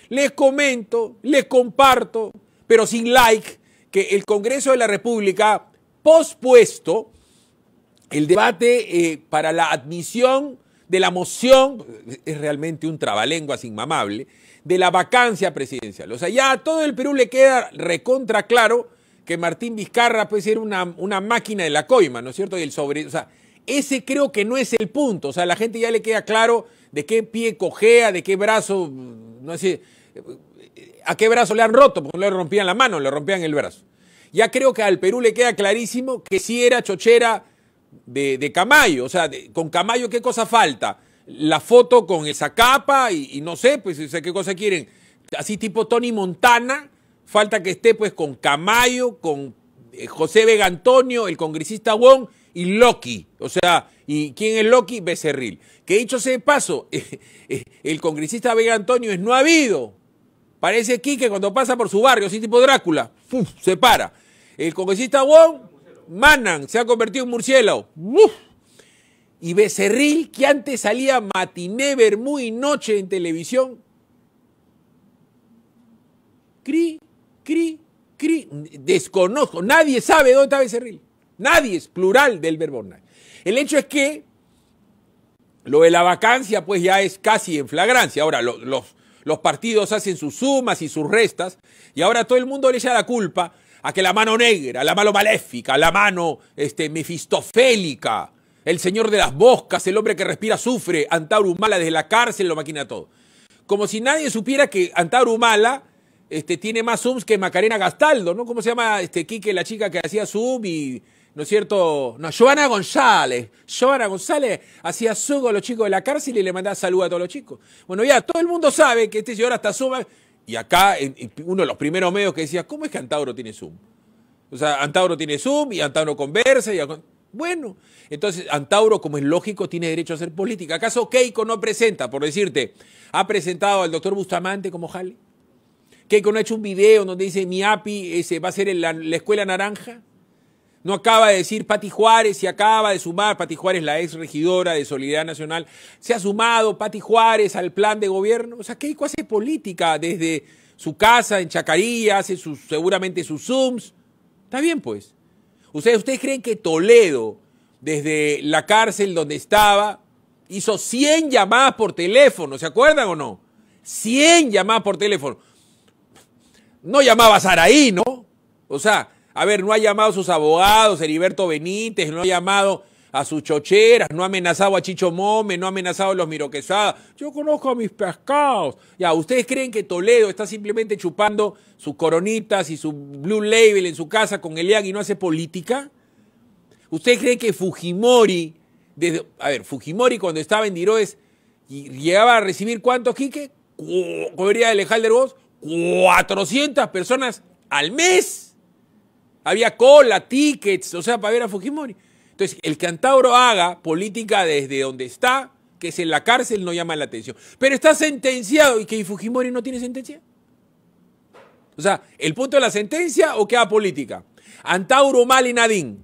Les comento, les comparto, pero sin like, que el Congreso de la República ha pospuesto el debate para la admisión de la moción, es realmente un trabalenguas inmamable, de la vacancia presidencial. O sea, ya a todo el Perú le queda recontra claro que Martín Vizcarra puede ser una máquina de la coima, ¿no es cierto? O sea, ese creo que no es el punto. O sea, a la gente ya le queda claro de qué pie cojea, de qué brazo, no sé, a qué brazo le han roto, porque no le rompían la mano, le rompían el brazo. Ya creo que al Perú le queda clarísimo que sí era chochera de Camayo. O sea, con Camayo, ¿qué cosa falta? La foto con esa capa y no sé, pues, o sea, ¿qué cosa quieren? Así tipo Tony Montana, falta que esté pues con Camayo, con José Vega Antonio, el congresista Wong y Loki. O sea, ¿y quién es Loki? Becerril. Que dicho sea de paso, el congresista Vega Antonio es no ha habido. Parece Quique cuando pasa por su barrio, así tipo Drácula, ¡puf!, se para. El congresista Wong, Manan, se ha convertido en murciélago. ¡Uf! Y Becerril, que antes salía matiné, vermú y noche en televisión. Cri, cri, cri. Desconozco, nadie sabe dónde está Becerril. Nadie, es plural del verbo nadie. El hecho es que lo de la vacancia pues ya es casi en flagrancia. Ahora los partidos hacen sus sumas y sus restas y ahora todo el mundo le echa la culpa a que la mano negra, la mano maléfica, la mano mefistofélica, el señor de las moscas, el hombre que respira azufre, Antauro Humala desde la cárcel lo maquina todo. Como si nadie supiera que Antauro Humala tiene más Zooms que Macarena Gastaldo, ¿no? ¿Cómo se llama Quique, la chica que hacía Zoom y, ¿no es cierto? No, Joana González. Joana González hacía Zoom con los chicos de la cárcel y le mandaba salud a todos los chicos. Bueno, ya todo el mundo sabe que este señor hasta Zoom. Y acá, uno de los primeros medios que decía, ¿cómo es que Antauro tiene Zoom? O sea, Antauro tiene Zoom y Antauro conversa y... Bueno, entonces Antauro, como es lógico, tiene derecho a hacer política. ¿Acaso Keiko no presenta, por decirte, ha presentado al doctor Bustamante como jale? ¿Keiko no ha hecho un video donde dice mi API va a ser en la Escuela Naranja? ¿No acaba de decir Pati Juárez y acaba de sumar, Pati Juárez, la ex regidora de Solidaridad Nacional, se ha sumado Pati Juárez al plan de gobierno? O sea, Keiko hace política desde su casa en Chacarilla, hace seguramente sus Zooms. Está bien, pues. ¿Ustedes creen que Toledo, desde la cárcel donde estaba, hizo 100 llamadas por teléfono? ¿Se acuerdan o no? 100 llamadas por teléfono. No llamaba a Saraí, ¿no? O sea, a ver, no ha llamado a sus abogados, Heriberto Benítez, no ha llamado a sus chocheras, no ha amenazado a Chicho Mome, no ha amenazado a los Miro Quesada. Yo conozco a mis pescados. Ya, ¿ustedes creen que Toledo está simplemente chupando sus coronitas y su Blue Label en su casa con Elian y no hace política? ¿Ustedes creen que Fujimori, Fujimori cuando estaba en Diroes, llegaba a recibir cuántos, Quique? ¿Podría de Lejalder vos? 400 personas al mes. Había cola, tickets, o sea, para ver a Fujimori. Entonces, el que Antauro haga política desde donde está, que es en la cárcel, no llama la atención. Pero está sentenciado, ¿y que Fujimori no tiene sentencia? O sea, ¿el punto de la sentencia o qué haga política? Antauro Humala y Nadine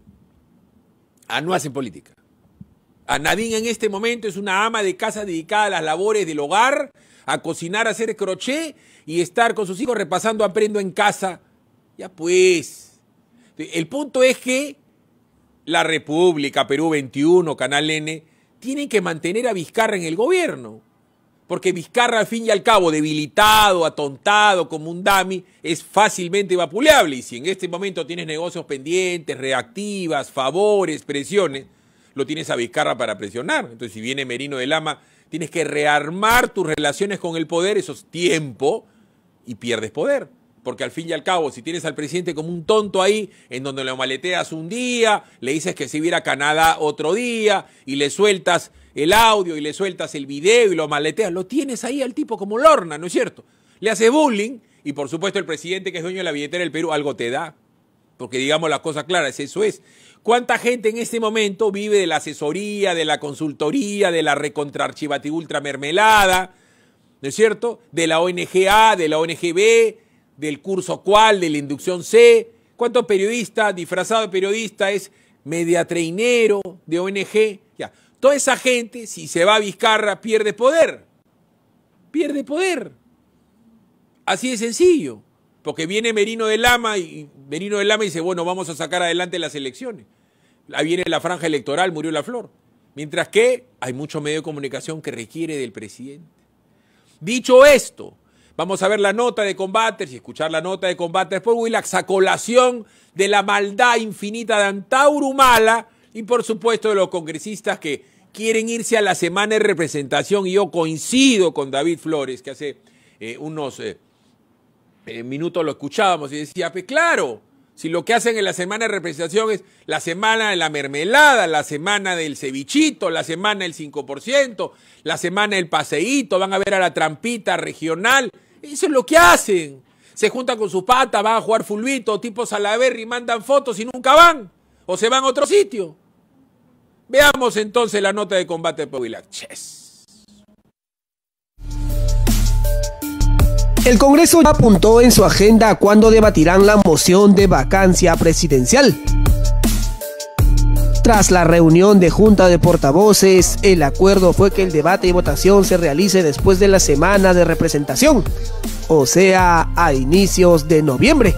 no hacen política. A Nadine en este momento es una ama de casa dedicada a las labores del hogar, a cocinar, a hacer crochet y estar con sus hijos repasando Aprendo en Casa. Ya pues. El punto es que la República, Perú 21, Canal N, tienen que mantener a Vizcarra en el gobierno. Porque Vizcarra, al fin y al cabo, debilitado, atontado, como un dummy, es fácilmente vapuleable. Y si en este momento tienes negocios pendientes, reactivas, favores, presiones, lo tienes a Vizcarra para presionar. Entonces, si viene Merino de Lama, tienes que rearmar tus relaciones con el poder, eso es tiempo, y pierdes poder. Porque al fin y al cabo, si tienes al presidente como un tonto ahí, en donde lo maleteas un día, le dices que se viera a Canadá otro día, y le sueltas el audio, y le sueltas el video, y lo maleteas, lo tienes ahí al tipo como Lorna, ¿no es cierto? Le haces bullying, y por supuesto el presidente que es dueño de la billetera del Perú, algo te da. Porque digamos las cosas claras, eso es. ¿Cuánta gente en este momento vive de la asesoría, de la consultoría, de la recontraarchivativa ultramermelada, ¿no es cierto? De la ONG A, de la ONG B, del curso cual, de la inducción C. ¿Cuántos periodistas, disfrazado de periodista, es mediatreinero de ONG? Ya. Toda esa gente, si se va a Vizcarra, pierde poder. Pierde poder. Así de sencillo. Porque viene Merino de Lama y Merino de Lama dice, bueno, vamos a sacar adelante las elecciones. Ahí viene la franja electoral, murió la flor. Mientras que hay mucho medio de comunicación que requiere del presidente. Dicho esto, vamos a ver la nota de Combaters y escuchar la nota de Combaters por Willax a colación de la maldad infinita de Antauro Humala y por supuesto de los congresistas que quieren irse a la semana de representación. Y yo coincido con David Flores, que hace unos minutos lo escuchábamos y decía, pues claro, si lo que hacen en la semana de representación es la semana de la mermelada, la semana del cevichito, la semana del 5%, la semana del paseíto, van a ver a la trampita regional, eso es lo que hacen. Se juntan con sus patas, van a jugar fulbito, tipo Salaverry, mandan fotos y nunca van, o se van a otro sitio. Veamos entonces la nota de combate de Puebla. Ches. El Congreso ya apuntó en su agenda cuándo debatirán la moción de vacancia presidencial. Tras la reunión de Junta de Portavoces, el acuerdo fue que el debate y votación se realice después de la semana de representación, o sea, a inicios de noviembre.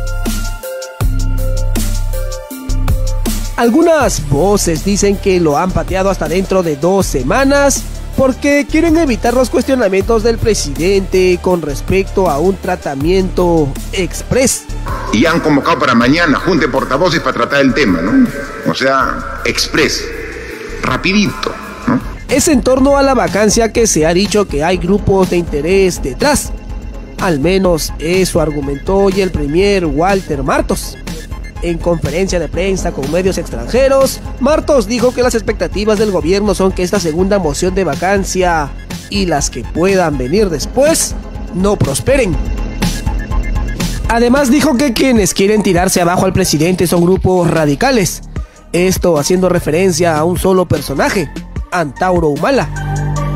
Algunas voces dicen que lo han pateado hasta dentro de 2 semanas porque quieren evitar los cuestionamientos del presidente con respecto a un tratamiento express. Y han convocado para mañana Junta de Portavoces para tratar el tema, ¿no? O sea, express, rapidito, ¿no? Es en torno a la vacancia que se ha dicho que hay grupos de interés detrás. Al menos eso argumentó hoy el premier Walter Martos. En conferencia de prensa con medios extranjeros, Martos dijo que las expectativas del gobierno son que esta segunda moción de vacancia y las que puedan venir después no prosperen. Además dijo que quienes quieren tirarse abajo al presidente son grupos radicales, esto haciendo referencia a un solo personaje, Antauro Humala.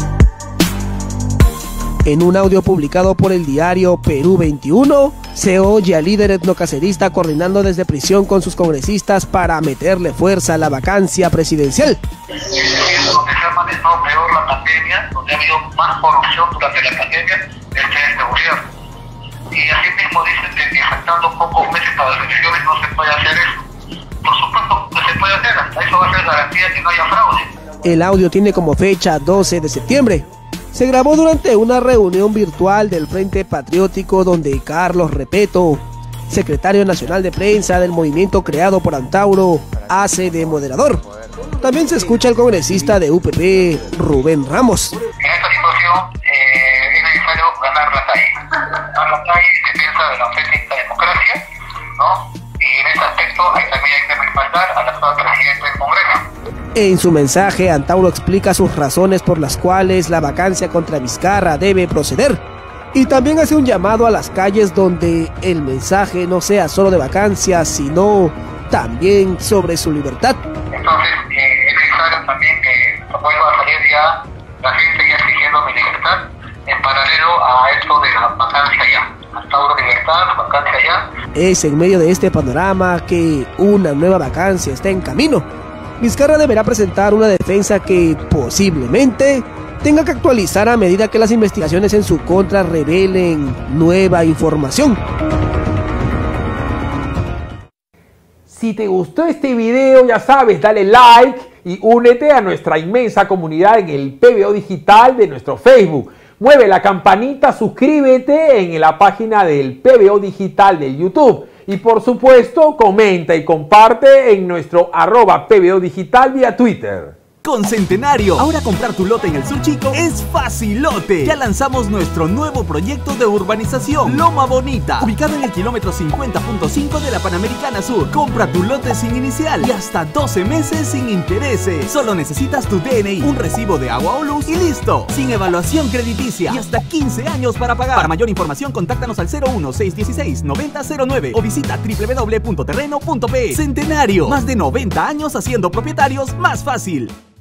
En un audio publicado por el diario Perú 21, se oye al líder etnocacerista coordinando desde prisión con sus congresistas para meterle fuerza a la vacancia presidencial. Donde se ha manejado peor la pandemia, donde ha habido más corrupción durante la pandemia, es en este gobierno. Y así mismo dicen que faltando pocos meses para las elecciones no se puede hacer eso. Por supuesto que se puede hacer, hasta eso va a ser garantía de que no haya fraude. El audio tiene como fecha 12 de septiembre. Se grabó durante una reunión virtual del Frente Patriótico donde Carlos Repeto, secretario nacional de prensa del movimiento creado por Antauro, hace de moderador. También se escucha al congresista de UPP, Rubén Ramos. En esta situación es necesario ganar la calle. Ganar la calle en defensa de la auténtica democracia, ¿no? Y en ese aspecto también hay que respaldar al actual presidente del Congreso. En su mensaje, Antauro explica sus razones por las cuales la vacancia contra Vizcarra debe proceder. Y también hace un llamado a las calles donde el mensaje no sea solo de vacancia, sino también sobre su libertad. Entonces es necesario también que vuelva a salir ya la gente ya exigiendo mi libertad en paralelo a esto de la vacancia ya. Antauro libertad, vacancia ya. Es en medio de este panorama que una nueva vacancia está en camino. Vizcarra deberá presentar una defensa que posiblemente tenga que actualizar a medida que las investigaciones en su contra revelen nueva información. Si te gustó este video, ya sabes, dale like y únete a nuestra inmensa comunidad en el PBO Digital de nuestro Facebook. Mueve la campanita, suscríbete en la página del PBO Digital de YouTube. Y por supuesto, comenta y comparte en nuestro @PBO Digital vía Twitter. Con Centenario, ahora comprar tu lote en el Sur Chico es facilote. Ya lanzamos nuestro nuevo proyecto de urbanización, Loma Bonita, ubicado en el kilómetro 50.5 de la Panamericana Sur. Compra tu lote sin inicial y hasta 12 meses sin intereses. Solo necesitas tu DNI, un recibo de agua o luz y listo. Sin evaluación crediticia y hasta 15 años para pagar. Para mayor información, contáctanos al 01-616-9009 o visita www.terreno.pe. Centenario, más de 90 años haciendo propietarios más fácil.